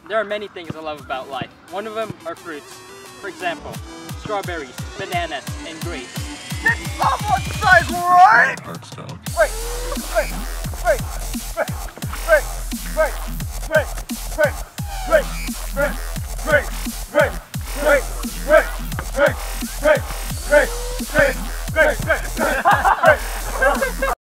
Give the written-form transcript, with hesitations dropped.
there are many things I love about life. One of them are fruits. For example, strawberries, bananas, and grapes. Did someone say grape? Heartstone. Wait.